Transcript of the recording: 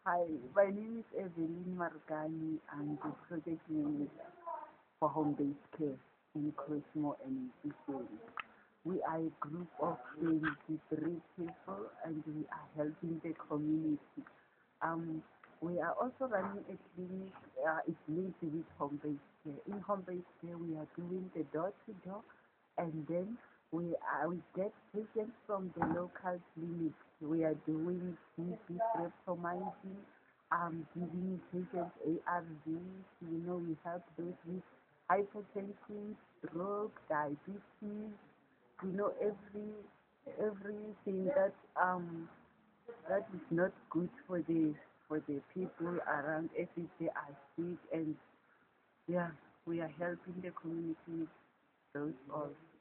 Hi, my name is Evelyn Margani. I'm the project manager for home-based care in Cosmo and Giselle. We are a group of 23 people and we are helping the community. Um, we are also running a clinic. It's linked with home-based care. In home-based care, we are doing the door-to-door, and then we get patients from the local clinics. We are doing TB streptomycin, giving patients ARVs. We help those with hypertension, stroke, diabetes. Everything that is not good for the people around us if they are sick, and yeah, we are helping the community with those all.